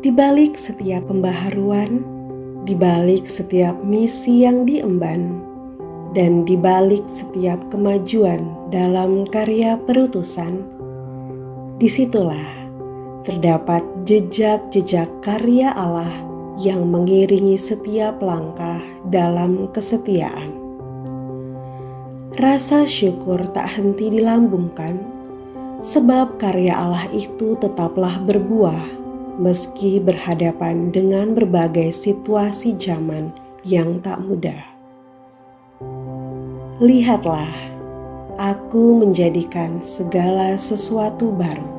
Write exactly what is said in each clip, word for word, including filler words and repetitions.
Di balik setiap pembaharuan, di balik setiap misi yang diemban, dan di balik setiap kemajuan dalam karya perutusan, disitulah terdapat jejak-jejak karya Allah yang mengiringi setiap langkah dalam kesetiaan. Rasa syukur tak henti dilambungkan, sebab karya Allah itu tetaplah berbuah meski berhadapan dengan berbagai situasi zaman yang tak mudah. Lihatlah, aku menjadikan segala sesuatu baru.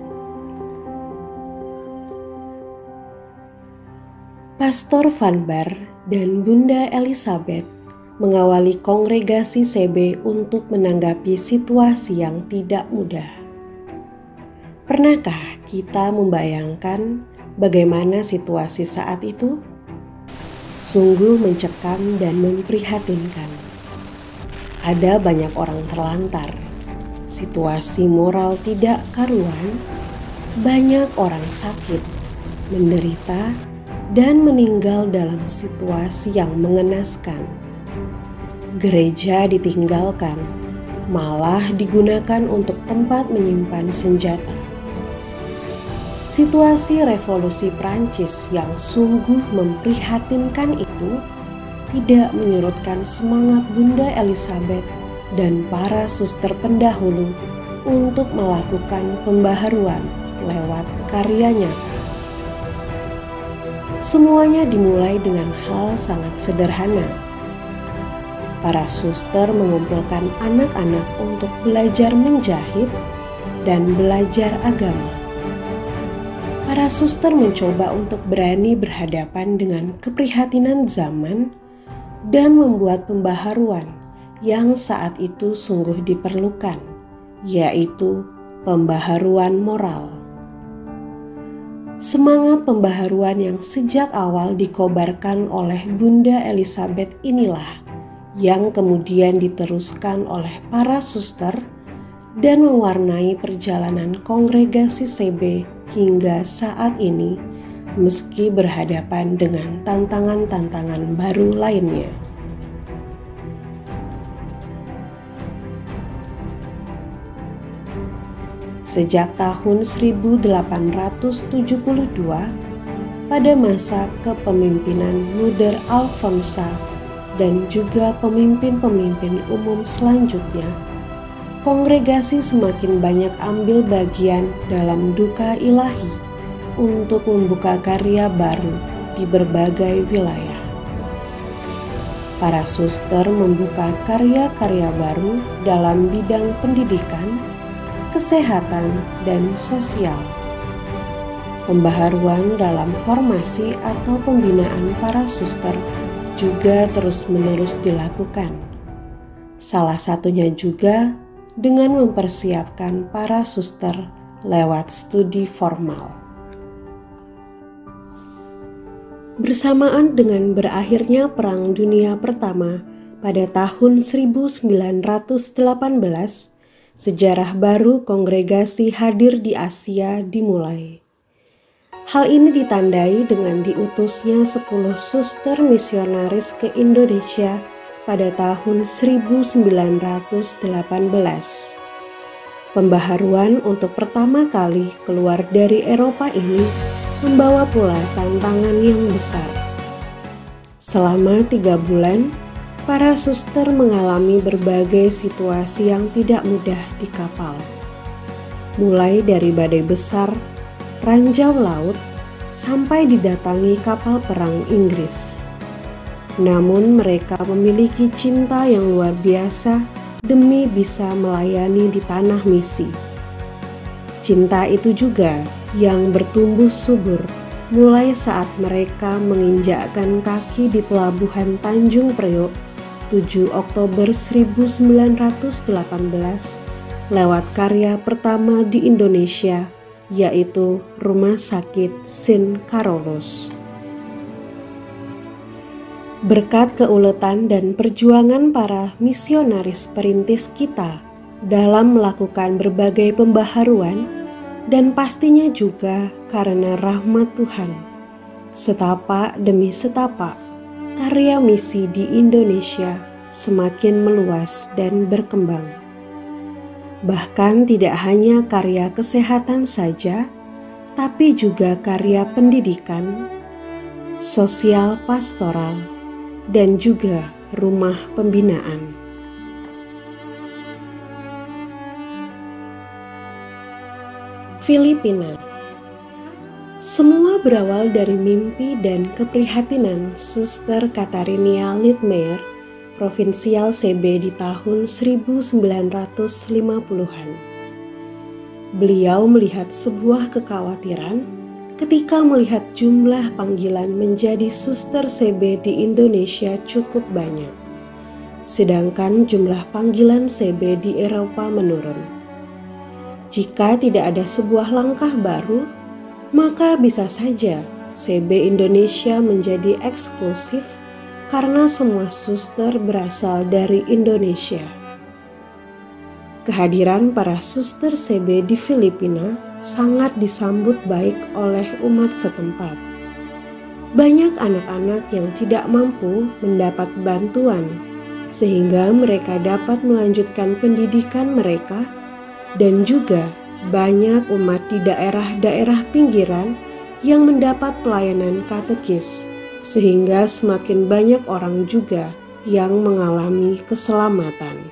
Pastor Vanbar dan Bunda Elizabeth mengawali kongregasi C B untuk menanggapi situasi yang tidak mudah. Pernahkah kita membayangkan bagaimana situasi saat itu? Sungguh mencekam dan memprihatinkan. Ada banyak orang terlantar, situasi moral tidak karuan, banyak orang sakit, menderita, dan meninggal dalam situasi yang mengenaskan. Gereja ditinggalkan, malah digunakan untuk tempat menyimpan senjata. Situasi revolusi Prancis yang sungguh memprihatinkan itu tidak menyurutkan semangat Bunda Elizabeth dan para suster pendahulu untuk melakukan pembaharuan lewat karya nyata. Semuanya dimulai dengan hal sangat sederhana. Para suster mengumpulkan anak-anak untuk belajar menjahit dan belajar agama. Para suster mencoba untuk berani berhadapan dengan keprihatinan zaman dan membuat pembaharuan yang saat itu sungguh diperlukan, yaitu pembaharuan moral. Semangat pembaharuan yang sejak awal dikobarkan oleh Bunda Elizabeth inilah yang kemudian diteruskan oleh para suster dan mewarnai perjalanan kongregasi C B hingga saat ini, meski berhadapan dengan tantangan-tantangan baru lainnya. Sejak tahun seribu delapan ratus tujuh puluh dua, pada masa kepemimpinan Mother Alfonsa dan juga pemimpin-pemimpin umum selanjutnya, kongregasi semakin banyak ambil bagian dalam duka ilahi untuk membuka karya baru di berbagai wilayah. Para suster membuka karya-karya baru dalam bidang pendidikan, kesehatan, dan sosial. Pembaharuan dalam formasi atau pembinaan para suster juga terus-menerus dilakukan. Salah satunya juga dengan mempersiapkan para suster lewat studi formal. Bersamaan dengan berakhirnya Perang Dunia Pertama pada tahun seribu sembilan ratus delapan belas, sejarah baru kongregasi hadir di Asia dimulai. Hal ini ditandai dengan diutusnya sepuluh suster misionaris ke Indonesia pada tahun seribu sembilan ratus delapan belas. Pembaharuan untuk pertama kali keluar dari Eropa ini membawa pula tantangan yang besar. Selama tiga bulan, para suster mengalami berbagai situasi yang tidak mudah di kapal. Mulai dari badai besar, ranjau laut, sampai didatangi kapal perang Inggris. Namun mereka memiliki cinta yang luar biasa demi bisa melayani di tanah misi. Cinta itu juga yang bertumbuh subur mulai saat mereka menginjakkan kaki di pelabuhan Tanjung Priok tujuh Oktober seribu sembilan ratus delapan belas lewat karya pertama di Indonesia, yaitu Rumah Sakit Saint Carolus. Berkat keuletan dan perjuangan para misionaris perintis kita dalam melakukan berbagai pembaharuan, dan pastinya juga karena rahmat Tuhan, setapak demi setapak karya misi di Indonesia semakin meluas dan berkembang. Bahkan tidak hanya karya kesehatan saja, tapi juga karya pendidikan, sosial pastoral, dan juga rumah pembinaan. Filipina. Semua berawal dari mimpi dan keprihatinan Suster Katarina Littmeyer, provinsial C B di tahun seribu sembilan ratus lima puluhan. Beliau melihat sebuah kekhawatiran ketika melihat jumlah panggilan menjadi suster C B di Indonesia cukup banyak, sedangkan jumlah panggilan C B di Eropa menurun. Jika tidak ada sebuah langkah baru, maka bisa saja C B Indonesia menjadi eksklusif karena semua suster berasal dari Indonesia. Kehadiran para suster C B di Filipina sangat disambut baik oleh umat setempat. Banyak anak-anak yang tidak mampu mendapat bantuan, sehingga mereka dapat melanjutkan pendidikan mereka, dan juga banyak umat di daerah-daerah pinggiran yang mendapat pelayanan katekis, sehingga semakin banyak orang juga yang mengalami keselamatan.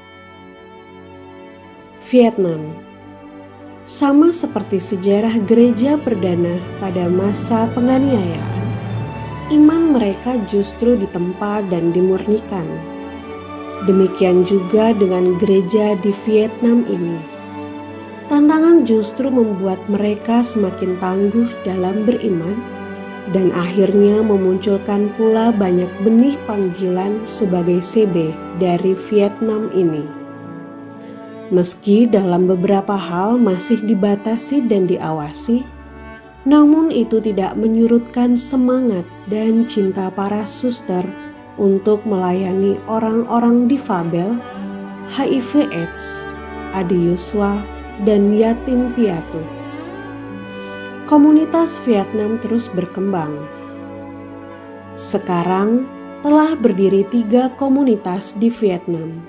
Vietnam. Sama seperti sejarah gereja perdana pada masa penganiayaan, iman mereka justru ditempa dan dimurnikan. Demikian juga dengan gereja di Vietnam ini. Tantangan justru membuat mereka semakin tangguh dalam beriman dan akhirnya memunculkan pula banyak benih panggilan sebagai C B dari Vietnam ini. Meski dalam beberapa hal masih dibatasi dan diawasi, namun itu tidak menyurutkan semangat dan cinta para suster untuk melayani orang-orang difabel, H I V AIDS, adiuswa, dan yatim piatu. Komunitas Vietnam terus berkembang. Sekarang telah berdiri tiga komunitas di Vietnam.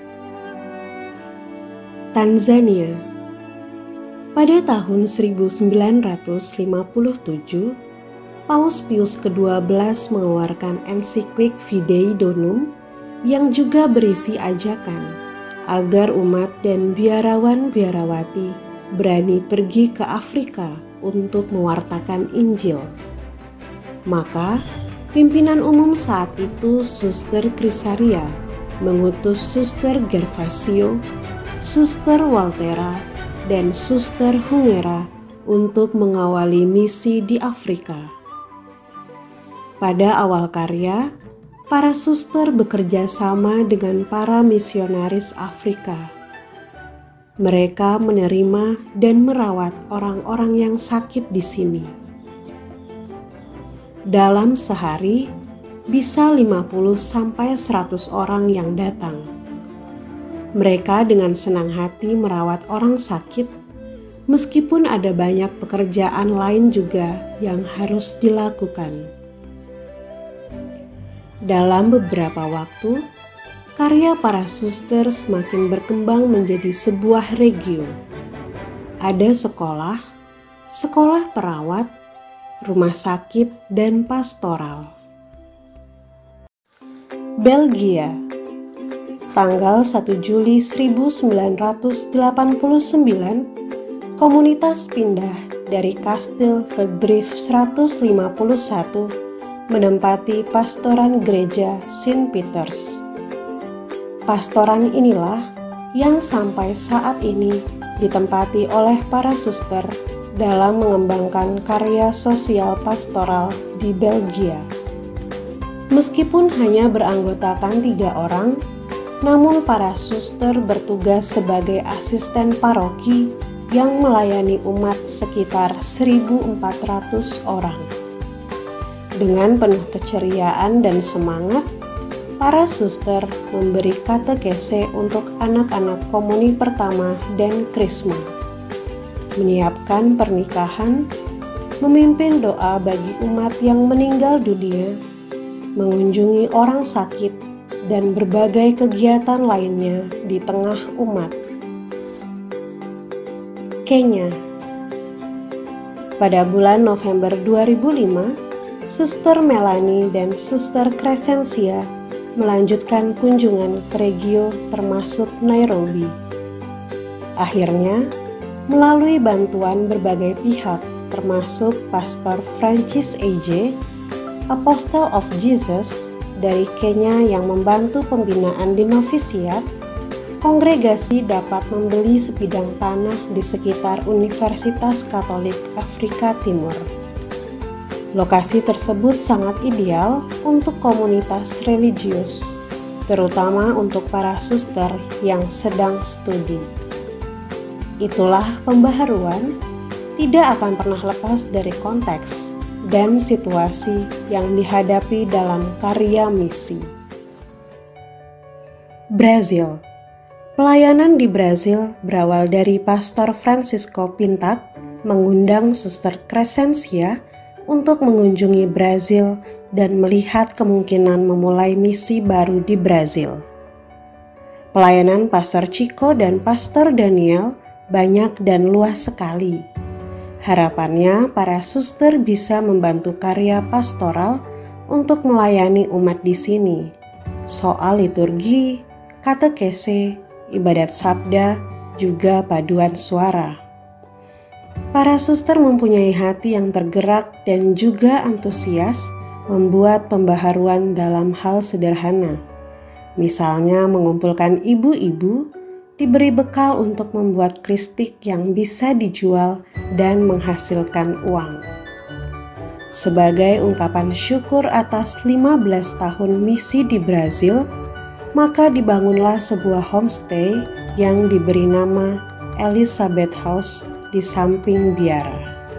Tanzania. Pada tahun seribu sembilan ratus lima puluh tujuh, Paus Pius kedua belas mengeluarkan ensiklik Fidei Donum yang juga berisi ajakan agar umat dan biarawan-biarawati berani pergi ke Afrika untuk mewartakan Injil. Maka, pimpinan umum saat itu Suster Krisaria mengutus Suster Gervasio, Suster Waltera, dan Suster Hungera untuk mengawali misi di Afrika. Pada awal karya, para suster bekerja sama dengan para misionaris Afrika. Mereka menerima dan merawat orang-orang yang sakit di sini. Dalam sehari, bisa lima puluh sampai seratus orang yang datang. Mereka dengan senang hati merawat orang sakit, meskipun ada banyak pekerjaan lain juga yang harus dilakukan. Dalam beberapa waktu, karya para suster semakin berkembang menjadi sebuah regio. Ada sekolah, sekolah perawat, rumah sakit, dan pastoral. Belgia. Tanggal satu Juli seribu sembilan ratus delapan puluh sembilan, komunitas pindah dari Kastil ke Drift seratus lima puluh satu menempati pastoran gereja Saint Peters. Pastoran inilah yang sampai saat ini ditempati oleh para suster dalam mengembangkan karya sosial pastoral di Belgia. Meskipun hanya beranggotakan tiga orang, namun para suster bertugas sebagai asisten paroki yang melayani umat sekitar seribu empat ratus orang. Dengan penuh keceriaan dan semangat, para suster memberi katekese untuk anak-anak komuni pertama dan krisma. menyiapkan pernikahan, memimpin doa bagi umat yang meninggal dunia, mengunjungi orang sakit, dan berbagai kegiatan lainnya di tengah umat. Kenya. Pada bulan November dua ribu lima, Suster Melanie dan Suster Crescencia melanjutkan kunjungan ke Regio termasuk Nairobi. Akhirnya, melalui bantuan berbagai pihak termasuk Pastor Francis A J, Apostle of Jesus dari Kenya yang membantu pembinaan di novisiat, kongregasi dapat membeli sebidang tanah di sekitar Universitas Katolik Afrika Timur. Lokasi tersebut sangat ideal untuk komunitas religius, terutama untuk para suster yang sedang studi. Itulah pembaharuan tidak akan pernah lepas dari konteks dan situasi yang dihadapi dalam karya misi. Brazil. Pelayanan di Brazil berawal dari Pastor Francisco Pintat mengundang Suster Crescencia untuk mengunjungi Brazil dan melihat kemungkinan memulai misi baru di Brazil. Pelayanan Pastor Chico dan Pastor Daniel banyak dan luas sekali. Harapannya para suster bisa membantu karya pastoral untuk melayani umat di sini. Soal liturgi, katekese, ibadat sabda, juga paduan suara. Para suster mempunyai hati yang tergerak dan juga antusias membuat pembaharuan dalam hal sederhana. Misalnya mengumpulkan ibu-ibu, diberi bekal untuk membuat kristik yang bisa dijual dan menghasilkan uang. Sebagai ungkapan syukur atas lima belas tahun misi di Brazil, maka dibangunlah sebuah homestay yang diberi nama Elizabeth House di samping biara.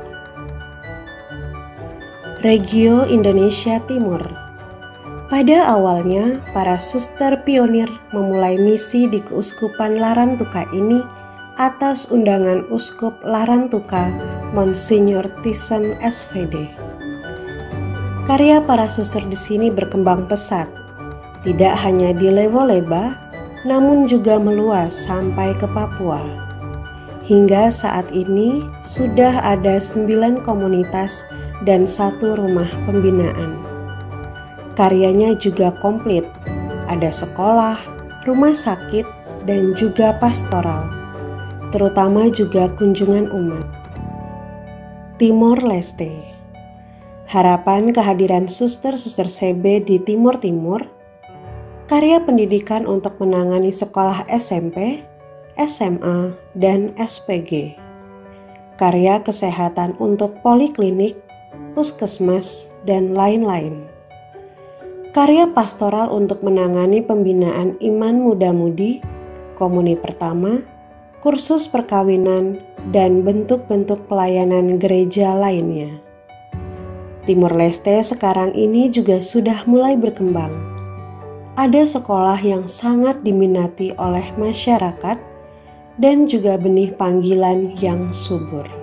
Regio Indonesia Timur. Pada awalnya, para suster pionir memulai misi di Keuskupan Larantuka ini atas undangan Uskup Larantuka, Monsignor Thyssen S V D. Karya para suster di sini berkembang pesat, tidak hanya di Lewo-Leba, namun juga meluas sampai ke Papua. Hingga saat ini sudah ada sembilan komunitas dan satu rumah pembinaan. Karyanya juga komplit, ada sekolah, rumah sakit, dan juga pastoral, terutama juga kunjungan umat. Timor Leste. Harapan kehadiran suster-suster C B di Timur Timur, karya pendidikan untuk menangani sekolah S M P, S M A, dan S P G. Karya kesehatan untuk poliklinik, puskesmas, dan lain-lain. Karya pastoral untuk menangani pembinaan iman muda-mudi, komuni pertama, kursus perkawinan, dan bentuk-bentuk pelayanan gereja lainnya. Timor Leste sekarang ini juga sudah mulai berkembang. Ada sekolah yang sangat diminati oleh masyarakat dan juga benih panggilan yang subur.